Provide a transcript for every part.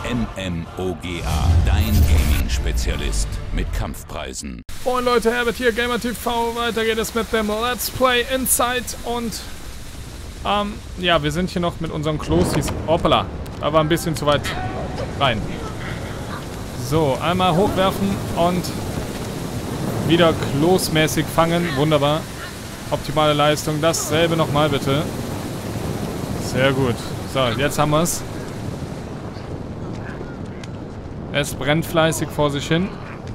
MMOGA, dein Gaming-Spezialist mit Kampfpreisen. Moin Leute, Herbert hier, Gamer TV. Weiter geht es mit dem Let's Play Inside und ja, wir sind hier noch mit unseren Klosis. Hoppala, da war ein bisschen zu weit rein. So, einmal hochwerfen und wieder klosmäßig fangen. Wunderbar. Optimale Leistung. Dasselbe nochmal bitte. Sehr gut. So, jetzt haben wir es. Es brennt fleißig vor sich hin.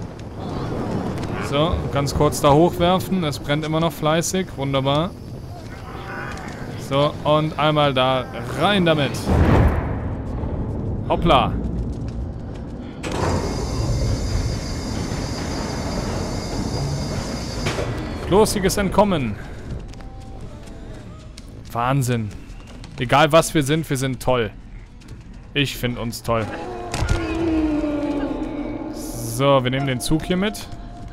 So, ganz kurz da hochwerfen. Es brennt immer noch fleißig. Wunderbar. So, und einmal da rein damit. Hoppla. Klosiges Entkommen. Wahnsinn. Egal was wir sind toll. Ich finde uns toll. So, wir nehmen den Zug hier mit.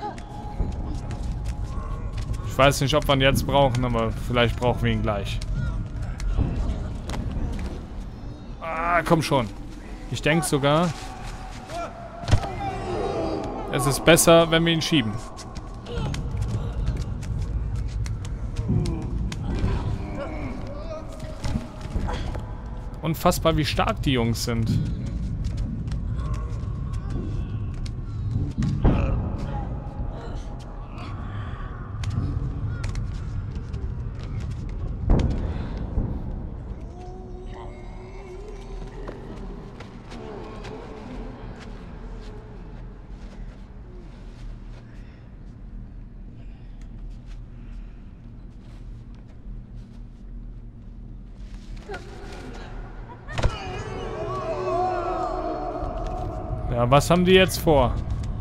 Ich weiß nicht, ob wir ihn jetzt brauchen, aber vielleicht brauchen wir ihn gleich. Ah, komm schon. Ich denke sogar, es ist besser, wenn wir ihn schieben. Unfassbar, wie stark die Jungs sind. Ja, was haben die jetzt vor?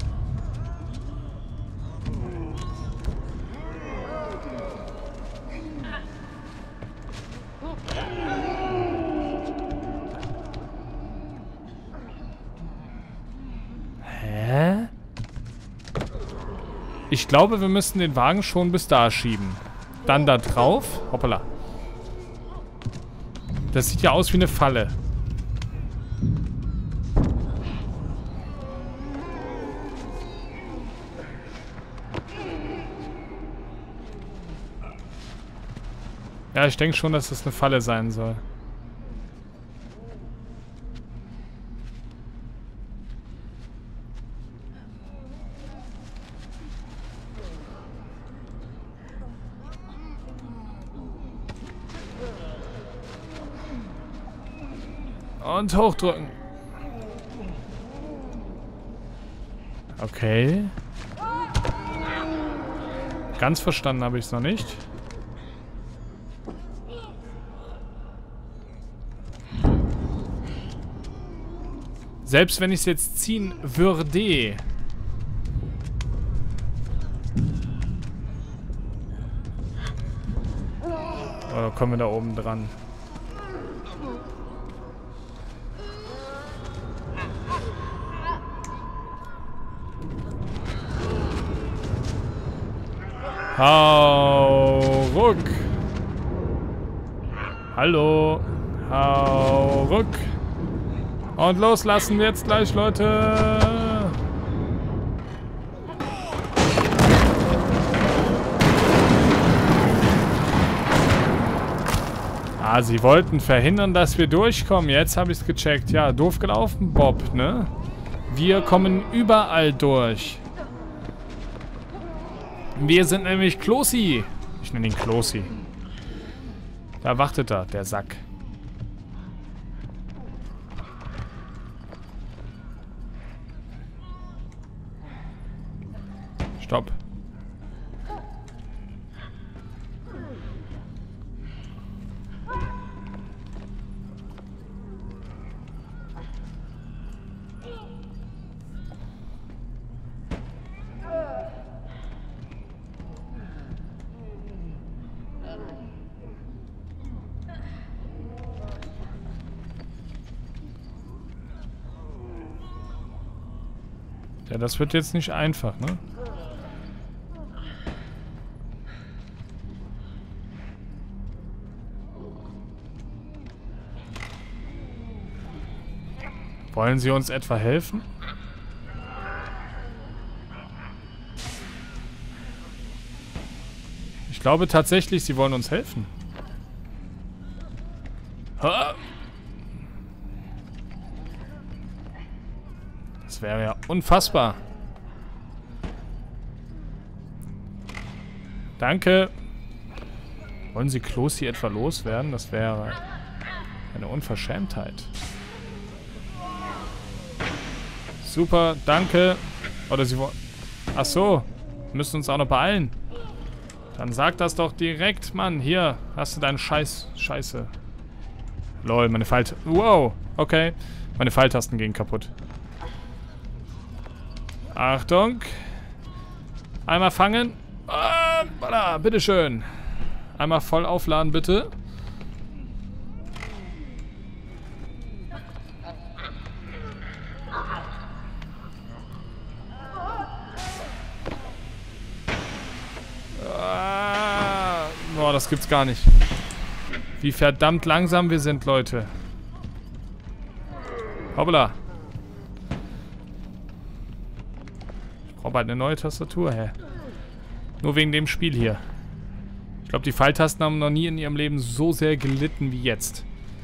Hä? Ich glaube, wir müssen den Wagen schon bis da schieben. Dann da drauf. Hoppala. Das sieht ja aus wie eine Falle. Ja, ich denke schon, dass das eine Falle sein soll. Und hochdrücken. Okay. Ganz verstanden habe ich es noch nicht. Selbst wenn ich es jetzt ziehen würde. Oder kommen wir da oben dran? Hau ruck. Hallo. Hau ruck. Und loslassen wir jetzt gleich, Leute. Ah, sie wollten verhindern, dass wir durchkommen. Jetzt habe ich es gecheckt. Ja, doof gelaufen, Bob, ne? Wir kommen überall durch. Wir sind nämlich Klosi. Ich nenne ihn Klosi. Da wartet er, der Sack. Stopp. Ja, das wird jetzt nicht einfach, ne? Wollen Sie uns etwa helfen? Ich glaube tatsächlich, Sie wollen uns helfen. Ha! Das wäre ja unfassbar. Danke. Wollen Sie Klosi etwa loswerden? Das wäre eine Unverschämtheit. Super, danke. Oder Sie wollen... Ach so. Wir müssen uns auch noch beeilen. Dann sag das doch direkt, Mann. Hier, hast du deinen Scheiße. Lol, meine Wow, okay. Meine Pfeiltasten gehen kaputt. Achtung. Einmal fangen. Voilà, bitteschön. Einmal voll aufladen, bitte. Boah, das gibt's gar nicht. Wie verdammt langsam wir sind, Leute. Hoppla. Ich brauche bald eine neue Tastatur, hä? Nur wegen dem Spiel hier. Ich glaube, die Pfeiltasten haben noch nie in ihrem Leben so sehr gelitten wie jetzt.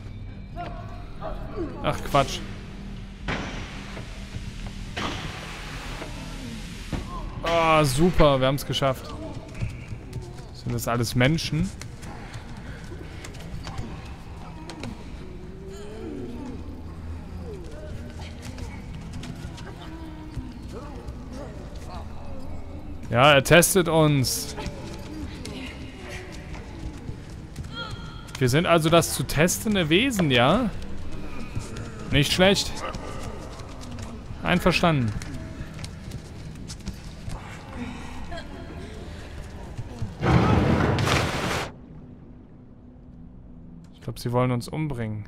Ach, Quatsch. Oh, super, wir haben es geschafft. Sind das alles Menschen? Ja, er testet uns. Wir sind also das zu testende Wesen, ja? Nicht schlecht. Einverstanden. Ich glaube, sie wollen uns umbringen.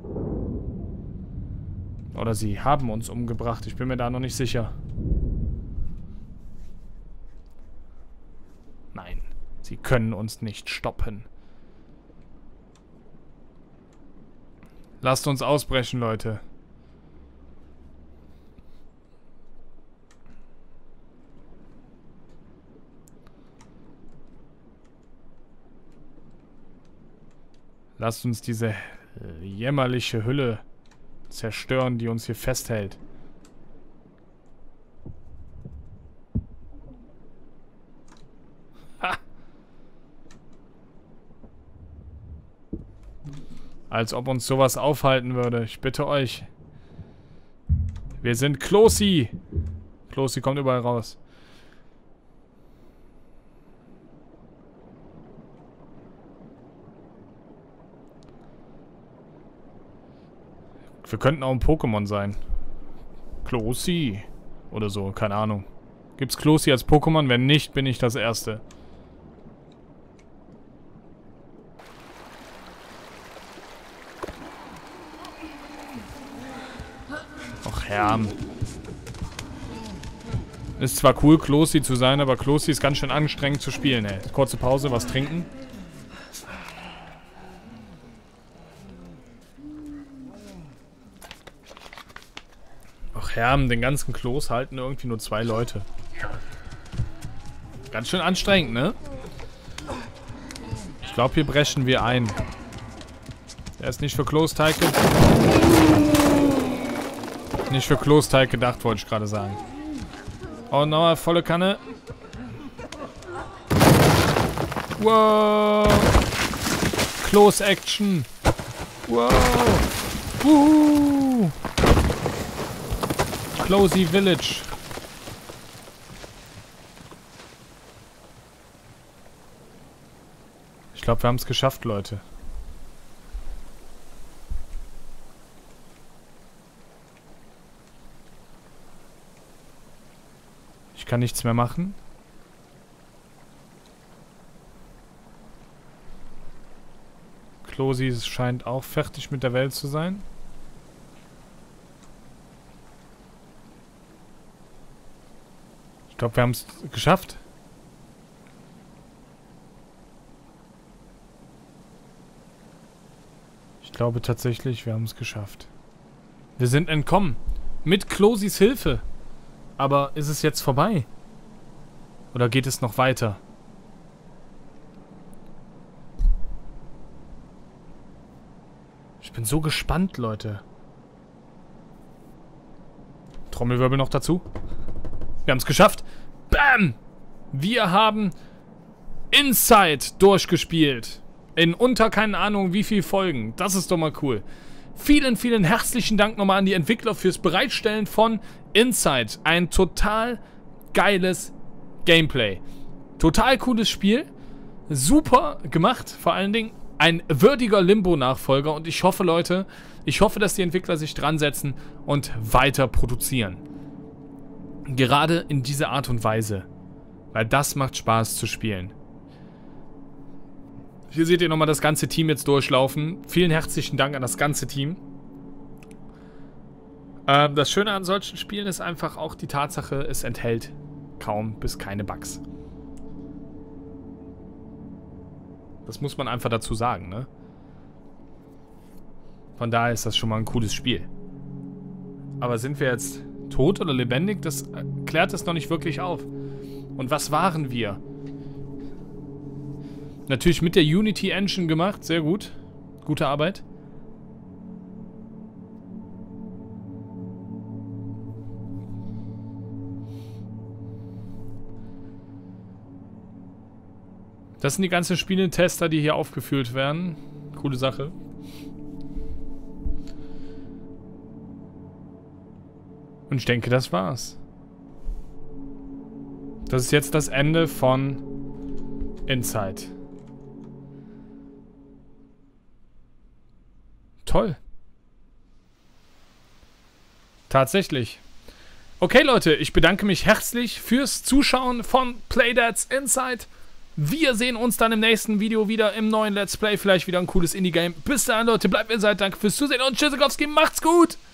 Oder sie haben uns umgebracht. Ich bin mir da noch nicht sicher. Nein, sie können uns nicht stoppen. Lasst uns ausbrechen, Leute. Lasst uns diese jämmerliche Hülle zerstören, die uns hier festhält. Ha! Als ob uns sowas aufhalten würde. Ich bitte euch. Wir sind Klosi. Klosi kommt überall raus. Wir könnten auch ein Pokémon sein. Klosi. Oder so, keine Ahnung. Gibt's Klosi als Pokémon? Wenn nicht, bin ich das Erste. Och, Herr. Ist zwar cool, Klosi zu sein, aber Klosi ist ganz schön anstrengend zu spielen, ey. Kurze Pause, was trinken. Och, Herr, den ganzen Klos halten irgendwie nur 2 Leute. Ganz schön anstrengend, ne? Ich glaube, hier brechen wir ein. Der ist nicht für Klosteig. Nicht für Klosteig gedacht, wollte ich gerade sagen. Oh, nochmal volle Kanne. Wow. Close Action. Wow. Closey Village. Ich glaube, wir haben es geschafft, Leute. Ich kann nichts mehr machen. Klosi scheint auch fertig mit der Welt zu sein. Ich glaube, wir haben es geschafft. Ich glaube tatsächlich, wir haben es geschafft. Wir sind entkommen. Mit Closys Hilfe. Aber ist es jetzt vorbei? Oder geht es noch weiter? Ich bin so gespannt, Leute. Trommelwirbel noch dazu. Wir haben es geschafft. Bam! Wir haben Inside durchgespielt. In unter keine Ahnung wie viel Folgen. Das ist doch mal cool. Vielen, vielen herzlichen Dank nochmal an die Entwickler fürs Bereitstellen von Inside. Ein total geiles Gameplay. Total cooles Spiel. Super gemacht. Vor allen Dingen ein würdiger Limbo-Nachfolger. Und ich hoffe, Leute, dass die Entwickler sich dran setzen und weiter produzieren. Gerade in dieser Art und Weise. Weil das macht Spaß zu spielen. Hier seht ihr nochmal das ganze Team jetzt durchlaufen. Vielen herzlichen Dank an das ganze Team. Das Schöne an solchen Spielen ist einfach auch die Tatsache, es enthält kaum bis keine Bugs. Das muss man einfach dazu sagen, ne? Von daher ist das schon mal ein cooles Spiel. Aber sind wir jetzt tot oder lebendig? Das klärt es noch nicht wirklich auf. Und was waren wir? Natürlich mit der Unity Engine gemacht. Sehr gut. Gute Arbeit. Das sind die ganzen Spieletester, die hier aufgeführt werden. Coole Sache. Und ich denke, das war's. Das ist jetzt das Ende von Inside. Toll. Tatsächlich. Okay, Leute, ich bedanke mich herzlich fürs Zuschauen von Playdead's Inside. Wir sehen uns dann im nächsten Video wieder im neuen Let's Play. Vielleicht wieder ein cooles Indie-Game. Bis dahin, Leute, bleibt mir seid. Danke fürs Zusehen und Tschüssikowski. Macht's gut!